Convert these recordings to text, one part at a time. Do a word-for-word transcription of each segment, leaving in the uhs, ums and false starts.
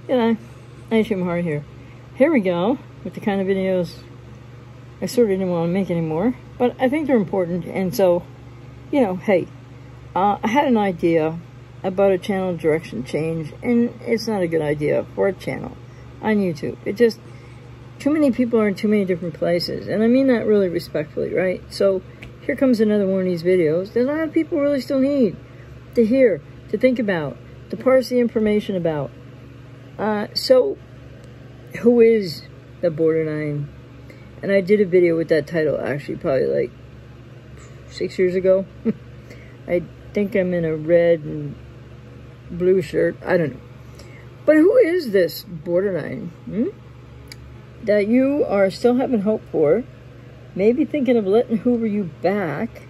G'day, ajmahari here. Here we go with the kind of videos I sort of didn't want to make anymore, but I think they're important. And so, you know, hey, uh, I had an idea about a channel direction change, and it's not a good idea for a channel on YouTube. It just, too many people are in too many different places, and I mean that really respectfully, right? So here comes another one of these videos that a lot of people really still need to hear, to think about, to parse the information about. Uh, so, who is the borderline? And I did a video with that title, actually, probably like six years ago. I think I'm in a red and blue shirt. I don't know. But who is this borderline? Hmm? That you are still having hope for. Maybe thinking of letting Hoover you back.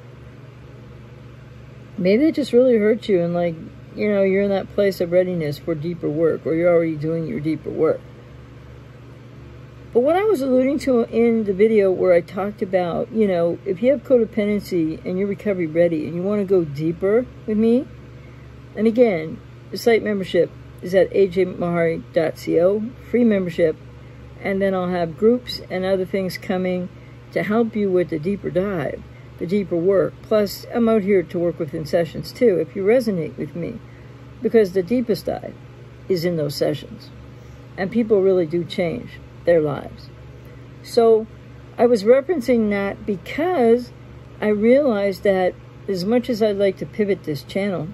Maybe it just really hurt you, and like, you know, you're in that place of readiness for deeper work, or you're already doing your deeper work. But what I was alluding to in the video where I talked about, you know, if you have codependency and you're recovery ready and you want to go deeper with me, and again, the site membership is at a j mahari dot co, free membership, and then I'll have groups and other things coming to help you with the deeper dive, the deeper work. Plus, I'm out here to work within sessions too, if you resonate with me, because the deepest dive is in those sessions, and people really do change their lives. So I was referencing that because I realized that as much as I'd like to pivot this channel,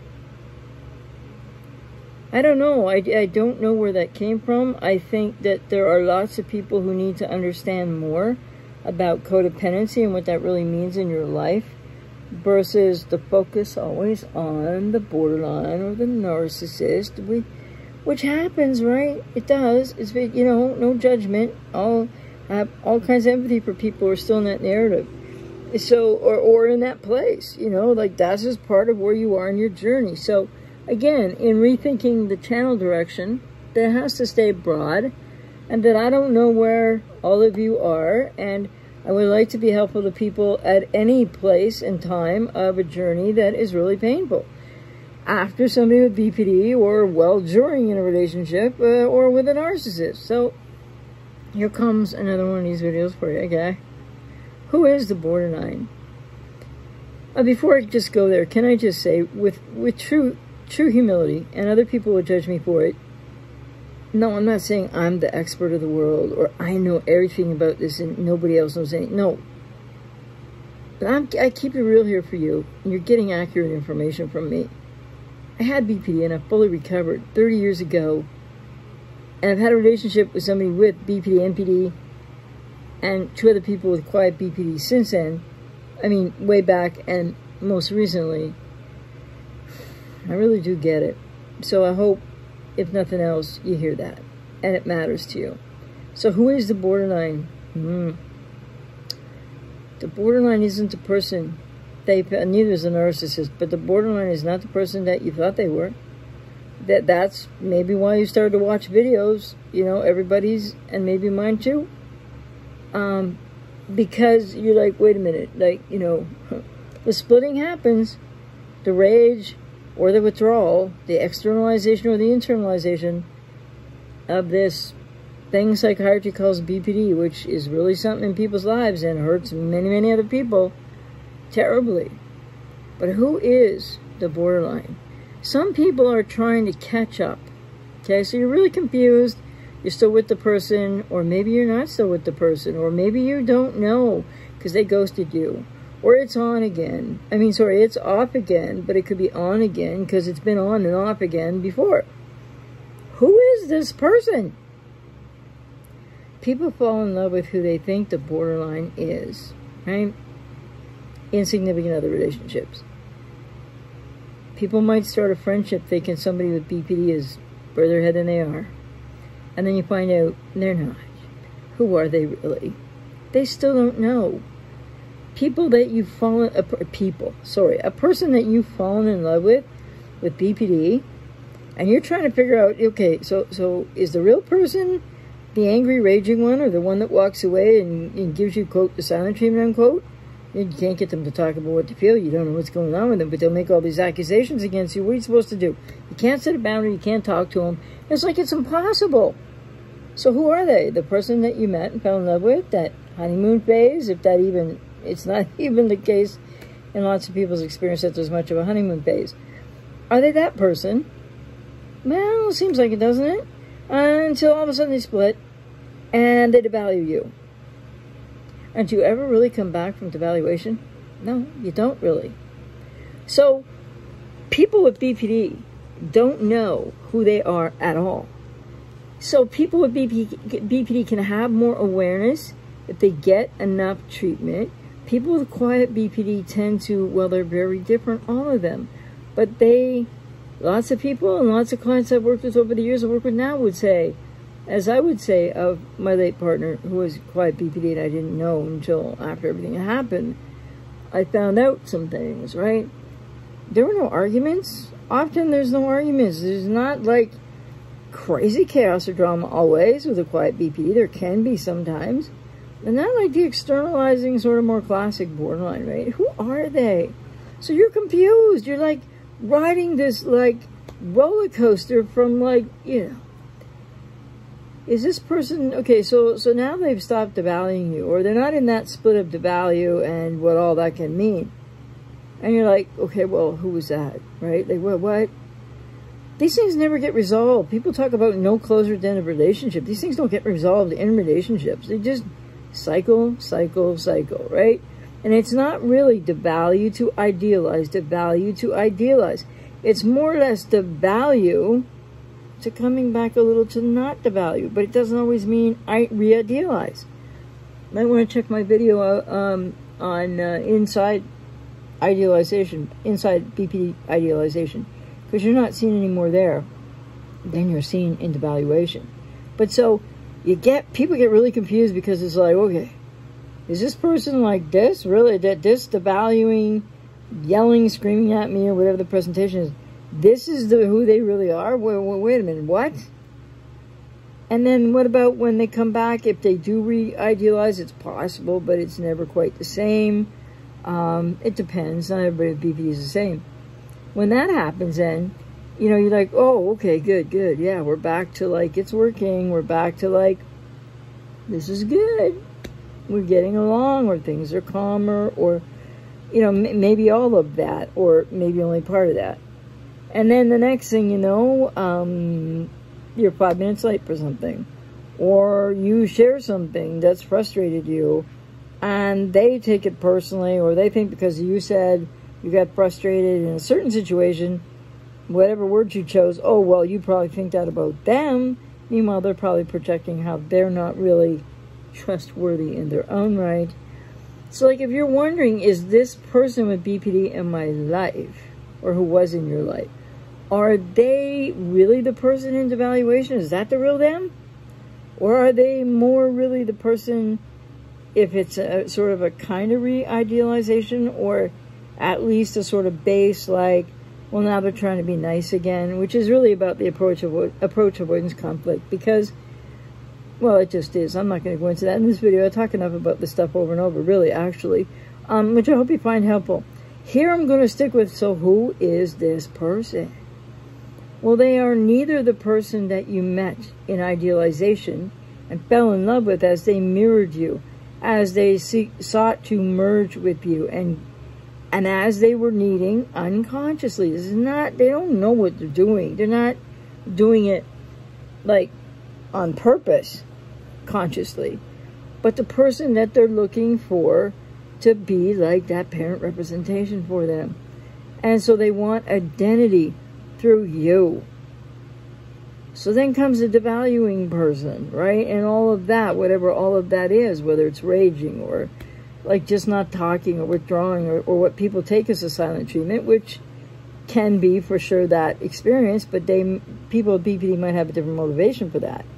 I don't know, I, I don't know where that came from. I think that there are lots of people who need to understand more about codependency and what that really means in your life, versus the focus always on the borderline or the narcissist, we, which happens, right? It does. It's, you know, no judgment. I'll have all kinds of empathy for people who are still in that narrative. So, or, or in that place, you know, like that's just part of where you are in your journey. So again, in rethinking the channel direction, that has to stay broad, and that I don't know where all of you are, and I would like to be helpful to people at any place and time of a journey that is really painful. After somebody with B P D, or well during in a relationship, uh, or with a narcissist. So here comes another one of these videos for you, okay? Who is the borderline? Uh, before I just go there, can I just say, with with true true humility, and other people will judge me for it, no, I'm not saying I'm the expert of the world, or I know everything about this and nobody else knows anything. No. I'm, I keep it real here for you, and you're getting accurate information from me. I had B P D, and I fully recovered thirty years ago. And I've had a relationship with somebody with B P D, N P D, and two other people with quiet B P D since then. I mean, way back and most recently. I really do get it. So I hope, if nothing else, you hear that, and it matters to you. So who is the borderline? Mm. The borderline isn't the person they, neither is a narcissist, but the borderline is not the person that you thought they were. That That's maybe why you started to watch videos, you know, everybody's, and maybe mine too. Um, because you're like, wait a minute, like, you know, the splitting happens, the rage, or the withdrawal, the externalization or the internalization of this thing psychiatry calls B P D, which is really something in people's lives and hurts many, many other people terribly. But who is the borderline? Some people are trying to catch up. Okay, so you're really confused. You're still with the person, or maybe you're not still with the person, or maybe you don't know because they ghosted you. Or it's on again. I mean, sorry, it's off again, but it could be on again because it's been on and off again before. Who is this person? People fall in love with who they think the borderline is, right? In significant other relationships. People might start a friendship thinking somebody with B P D is further ahead than they are. And then you find out they're not. Who are they really? They still don't know. People that you've fallen, a, people, sorry, a person that you've fallen in love with, with B P D, and you're trying to figure out, okay, so so is the real person the angry, raging one, or the one that walks away and, and gives you, quote, the silent treatment, unquote? You can't get them to talk about what they feel. You don't know what's going on with them, but they'll make all these accusations against you. What are you supposed to do? You can't set a boundary. You can't talk to them. It's like it's impossible. So who are they? The person that you met and fell in love with, that honeymoon phase, if that even, it's not even the case in lots of people's experience that there's much of a honeymoon phase. Are they that person? Well, it seems like it, doesn't it? Until all of a sudden they split and they devalue you. And do you ever really come back from devaluation? No, you don't really. So people with B P D don't know who they are at all. So people with B P D can have more awareness if they get enough treatment. People with quiet B P D tend to, well, they're very different, all of them. But they, lots of people and lots of clients I've worked with over the years I work with now would say, as I would say of my late partner who was quiet B P D and I didn't know until after everything had happened, I found out some things, right? There were no arguments. Often there's no arguments. There's not like crazy chaos or drama always with a quiet B P D. There can be sometimes. And not like the externalizing sort of more classic borderline, right? Who are they? So you're confused. You're like riding this like roller coaster from like, you know, is this person, okay, so so now they've stopped devaluing you, or they're not in that split of devalue and what all that can mean. And you're like, okay, well, who was that, right? Like, what, what? These things never get resolved. People talk about no closure at the end of a relationship. These things don't get resolved in relationships. They just cycle, cycle, cycle, right? And it's not really devalue to idealize, devalue to idealize. It's more or less devalue to coming back a little to not devalue, but it doesn't always mean I re-idealize. You might want to check my video out um, on uh, inside idealization, inside B P D idealization, because you're not seeing any more there than you're seeing in devaluation. But so you get, people get really confused because it's like, okay, is this person like this? Really, that this devaluing, yelling, screaming at me or whatever the presentation is, this is the who they really are? Wait, wait, wait a minute, what? And then what about when they come back? If they do re-idealize, it's possible, but it's never quite the same. Um, it depends. Not everybody with B P D is the same. When that happens, then, you know, you're like, oh, okay, good, good. Yeah, we're back to, like, it's working. We're back to, like, this is good. We're getting along, or things are calmer, or, you know, m maybe all of that, or maybe only part of that. And then the next thing you know, um, you're five minutes late for something. Or you share something that's frustrated you, and they take it personally, or they think because you said you got frustrated in a certain situation, whatever word you chose, oh, well, you probably think that about them. Meanwhile, they're probably projecting how they're not really trustworthy in their own right. So, like, if you're wondering, is this person with B P D in my life, or who was in your life, are they really the person in devaluation? Is that the real them? Or are they more really the person, if it's a sort of a kind of re-idealization, or at least a sort of base, like, well, now they're trying to be nice again, which is really about the approach of approach avoidance conflict, because, well, it just is. I'm not going to go into that in this video. I talk enough about this stuff over and over, really, actually, um, which I hope you find helpful. Here I'm going to stick with, so who is this person? Well, they are neither the person that you met in idealization and fell in love with as they mirrored you, as they seek, sought to merge with you, and and as they were needing unconsciously. This is not, they don't know what they're doing. They're not doing it like on purpose, consciously. But the person that they're looking for to be like that parent representation for them. And so they want identity through you. So then comes the devaluing person, right? And all of that, whatever all of that is, whether it's raging or like just not talking or withdrawing, or, or what people take as a silent treatment, which can be for sure that experience, but they, people with B P D might have a different motivation for that.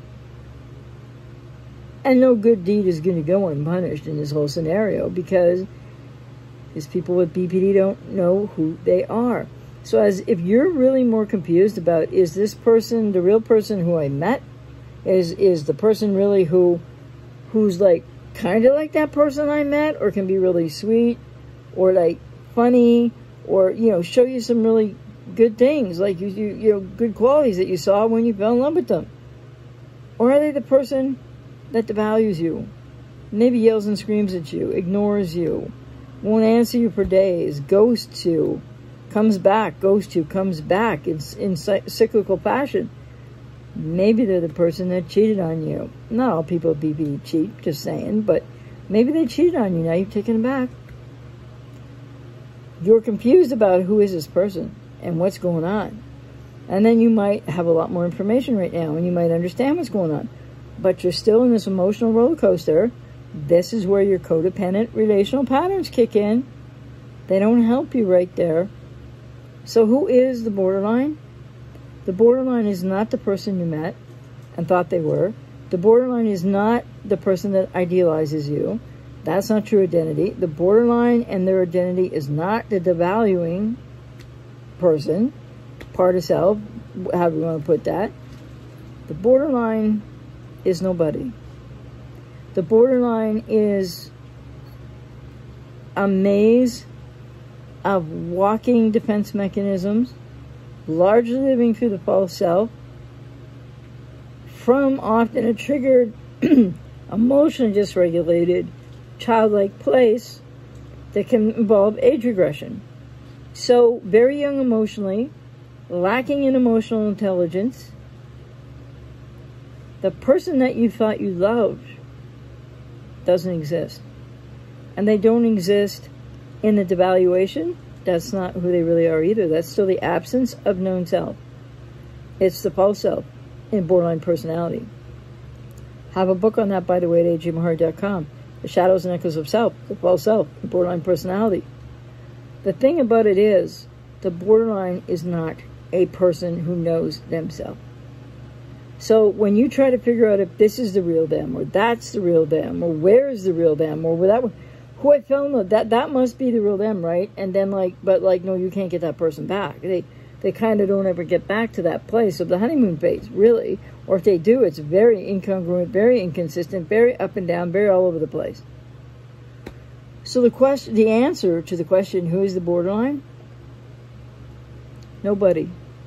And no good deed is going to go unpunished in this whole scenario, because these people with B P D don't know who they are. So as if you're really more confused about, is this person the real person who I met? Is is the person really who who's like kind of like that person I met, or can be really sweet, or like funny, or, you know, show you some really good things, like you, you, you know, good qualities that you saw when you fell in love with them? Or are they the person that devalues you, maybe yells and screams at you, ignores you, won't answer you for days, ghosts you, comes back, ghosts you, comes back in, in cyclical fashion? Maybe they're the person that cheated on you. Not all people at B P D cheat, just saying, but maybe they cheated on you. Now you've taken it back. You're confused about who is this person and what's going on. And then you might have a lot more information right now, and you might understand what's going on. But you're still in this emotional roller coaster. This is where your codependent relational patterns kick in. They don't help you right there. So who is the borderline? The borderline is not the person you met and thought they were. The borderline is not the person that idealizes you. That's not true identity. The borderline and their identity is not the devaluing person, part of self, however you want to put that. The borderline is nobody. The borderline is a maze of walking defense mechanisms, largely living through the false self, from often a triggered, emotionally dysregulated, childlike place that can involve age regression. So, very young emotionally, lacking in emotional intelligence, the person that you thought you loved doesn't exist. And they don't exist in the devaluation. That's not who they really are either. That's still the absence of known self. It's the false self in borderline personality. Have a book on that, by the way, at a j mahari dot com. The Shadows and Echoes of Self, the false self, the borderline personality. The thing about it is, the borderline is not a person who knows themselves. So when you try to figure out if this is the real them, or that's the real them, or where is the real them, or that who I fell in love, that that must be the real them, right? And then like, but like, no, you can't get that person back. They they kind of don't ever get back to that place of the honeymoon phase, really. Or if they do, it's very incongruent, very inconsistent, very up and down, very all over the place. So the question, the answer to the question, who is the borderline? Nobody.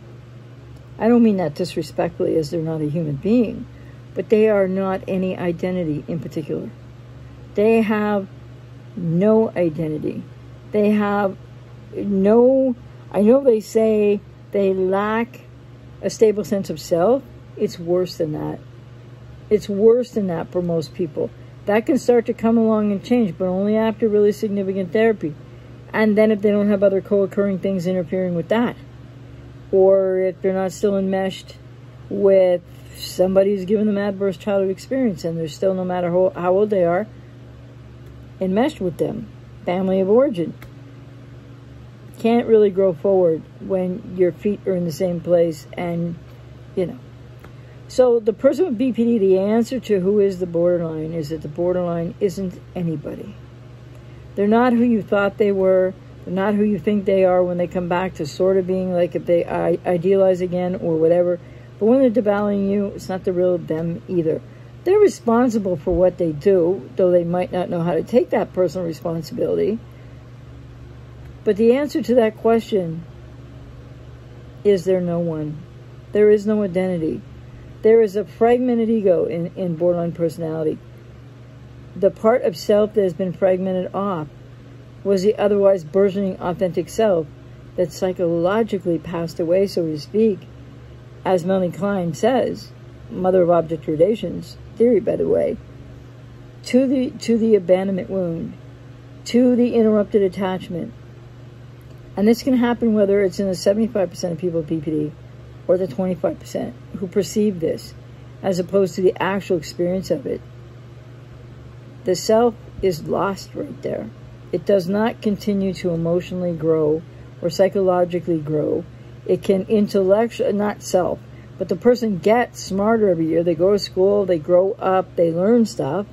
I don't mean that disrespectfully, as they're not a human being, but they are not any identity in particular. They have no identity. They have no, I know they say they lack a stable sense of self. It's worse than that. It's worse than that for most people. That can start to come along and change, but only after really significant therapy. And then if they don't have other co-occurring things interfering with that. Or if they're not still enmeshed with somebody who's given them adverse childhood experience, and they're still, no matter how, how old they are, enmeshed with them. Family of origin. Can't really grow forward when your feet are in the same place, and, you know. So the person with B P D, the answer to who is the borderline is that the borderline isn't anybody. They're not who you thought they were. They're not who you think they are when they come back to sort of being like, if they idealize again or whatever. But when they're devaluing you, it's not the real them either. They're responsible for what they do, though they might not know how to take that personal responsibility. But the answer to that question is there no one. There is no identity. There is a fragmented ego in, in borderline personality. The part of self that has been fragmented off was the otherwise burgeoning authentic self that psychologically passed away, so to speak, as Melanie Klein says, mother of object gradations theory, by the way, to the to the abandonment wound, to the interrupted attachment. And this can happen whether it's in the seventy-five percent of people with B P D or the twenty-five percent who perceive this, as opposed to the actual experience of it. The self is lost right there. It does not continue to emotionally grow or psychologically grow. It can intellectually, not self, but the person gets smarter every year. They go to school, they grow up, they learn stuff,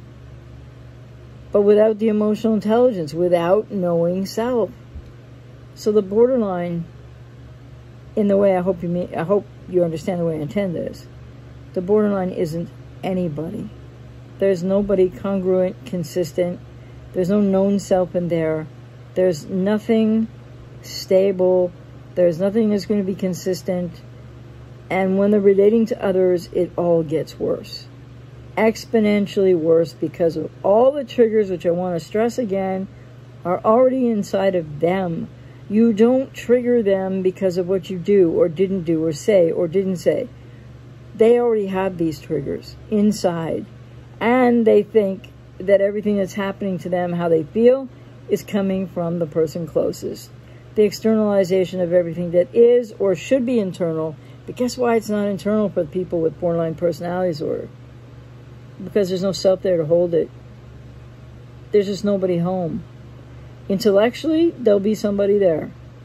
but without the emotional intelligence, without knowing self. So the borderline, in the way I hope you mean, I hope you understand the way I intend this, the borderline isn't anybody. There's nobody congruent, consistent. There's no known self in there. There's nothing stable. There's nothing that's going to be consistent. And when they're relating to others, it all gets worse. Exponentially worse, because of all the triggers, which I want to stress again, are already inside of them. You don't trigger them because of what you do or didn't do or say or didn't say. They already have these triggers inside. And they think that everything that's happening to them, how they feel, is coming from the person closest. The externalization of everything that is or should be internal. But guess why it's not internal for people with borderline personality disorder? Because there's no self there to hold it. There's just nobody home. Intellectually, there'll be somebody there.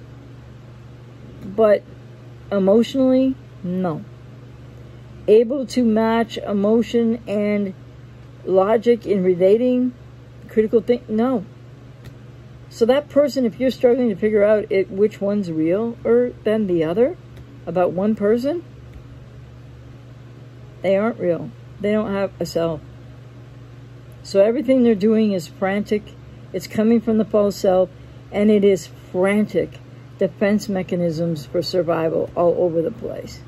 But emotionally, no. Able to match emotion and logic in relating, critical thing, no. So that person, if you're struggling to figure out it, which one's real or than the other, about one person, they aren't real. They don't have a self. So everything they're doing is frantic. It's coming from the false self, and it is frantic defense mechanisms for survival all over the place.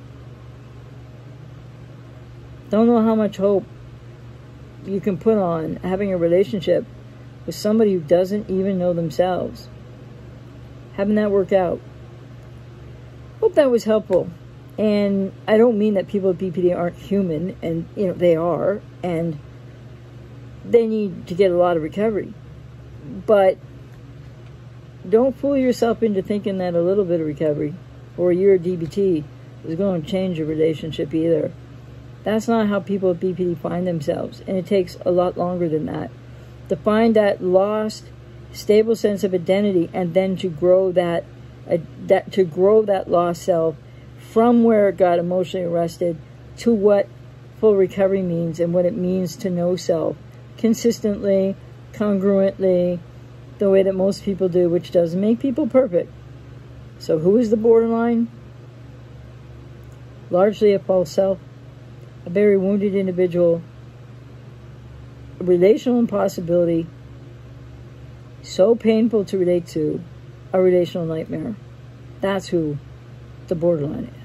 Don't know how much hope you can put on having a relationship with somebody who doesn't even know themselves. Having that work out. Hope that was helpful. And I don't mean that people with B P D aren't human, and you know they are, and they need to get a lot of recovery. But don't fool yourself into thinking that a little bit of recovery or a year of D B T is going to change your relationship either. That's not how people with B P D find themselves, and it takes a lot longer than that. To find that lost, stable sense of identity, and then to grow that, uh, that to grow that lost self from where it got emotionally arrested to what full recovery means and what it means to know self consistently, congruently, the way that most people do, which doesn't make people perfect. So who is the borderline? Largely a false self, a very wounded individual, a relational impossibility, so painful to relate to, a relational nightmare. That's who the borderline is.